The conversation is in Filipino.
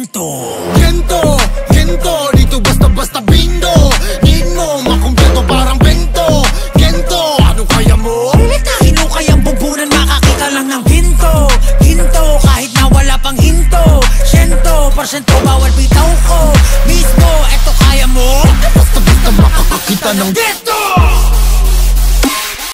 Gento. Gento, dito basta-basta bindo. Need mo, makumpleto parang bento. Gento, ano kaya mo? Sino kayang bubunan makakita lang ng ginto? Ginto, kahit na wala pang hinto. 100% bawal bitaw ko. Mismo, eto kaya mo? Basta-basta makakakita ng gento.